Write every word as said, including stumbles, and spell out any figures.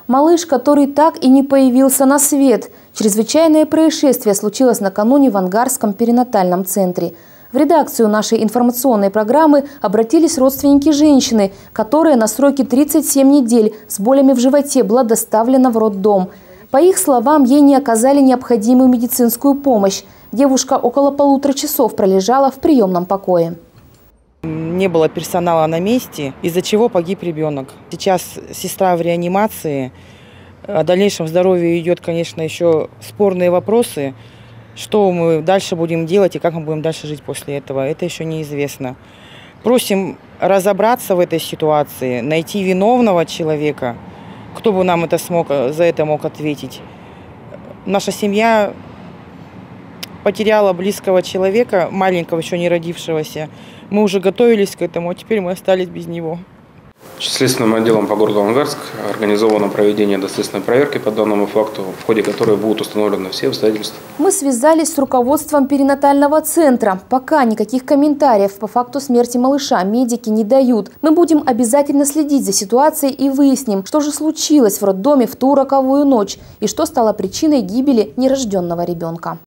Малыш, который так и не появился на свет. Чрезвычайное происшествие случилось накануне в Ангарском перинатальном центре. В редакцию нашей информационной программы обратились родственники женщины, которая на сроке тридцать семь недель с болями в животе была доставлена в роддом. По их словам, ей не оказали необходимую медицинскую помощь. Девушка около полутора часов пролежала в приемном покое. Не было персонала на месте, из-за чего погиб ребенок. Сейчас сестра в реанимации. О дальнейшем здоровье идет, конечно, еще спорные вопросы. Что мы дальше будем делать и как мы будем дальше жить после этого, это еще неизвестно. Просим разобраться в этой ситуации, найти виновного человека, кто бы нам это смог, за это мог ответить. Наша семья потеряла близкого человека, маленького, еще не родившегося. Мы уже готовились к этому, а теперь мы остались без него. Следственным отделом по городу Ангарск организовано проведение доследственной проверки по данному факту, в ходе которой будут установлены все обстоятельства. Мы связались с руководством перинатального центра. Пока никаких комментариев по факту смерти малыша медики не дают. Мы будем обязательно следить за ситуацией и выясним, что же случилось в роддоме в ту роковую ночь и что стало причиной гибели нерожденного ребенка.